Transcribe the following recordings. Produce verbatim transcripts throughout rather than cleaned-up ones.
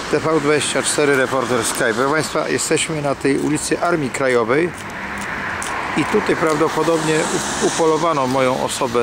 T V dwadzieścia cztery, reporter Sky. Proszę Państwa, jesteśmy na tej ulicy Armii Krajowej i tutaj prawdopodobnie upolowano moją osobę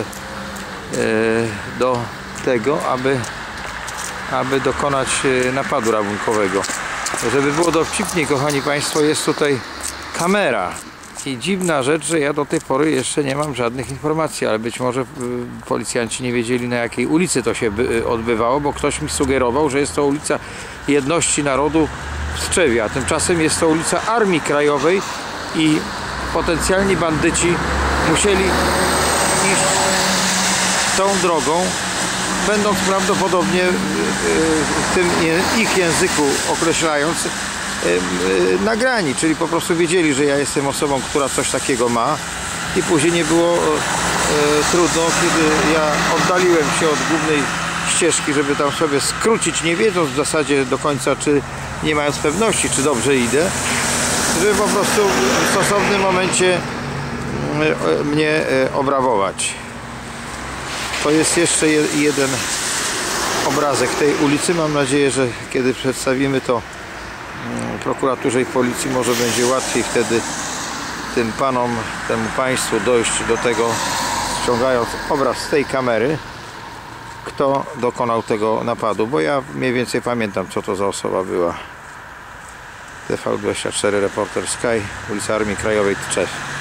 do tego, aby, aby dokonać napadu rabunkowego. Żeby było dowcipniej, kochani Państwo, jest tutaj kamera. I dziwna rzecz, że ja do tej pory jeszcze nie mam żadnych informacji, ale być może policjanci nie wiedzieli, na jakiej ulicy to się odbywało, bo ktoś mi sugerował, że jest to ulica Jedności Narodu w Tczewie, a tymczasem jest to ulica Armii Krajowej i potencjalni bandyci musieli iść tą drogą, będąc prawdopodobnie w tym ich języku określając nagrani, czyli po prostu wiedzieli, że ja jestem osobą, która coś takiego ma i później nie było e, trudno, kiedy ja oddaliłem się od głównej ścieżki, żeby tam sobie skrócić, nie wiedząc w zasadzie do końca, czy nie mając pewności, czy dobrze idę, żeby po prostu w stosownym momencie e, mnie e, obrabować. To jest jeszcze je, jeden obrazek tej ulicy. Mam nadzieję, że kiedy przedstawimy to prokuraturze i policji, może będzie łatwiej wtedy tym panom, temu państwu dojść do tego, ściągając obraz z tej kamery, kto dokonał tego napadu, bo ja mniej więcej pamiętam, co to za osoba była. T V dwadzieścia cztery, reporter Sky, ulica Armii Krajowej, Tczew.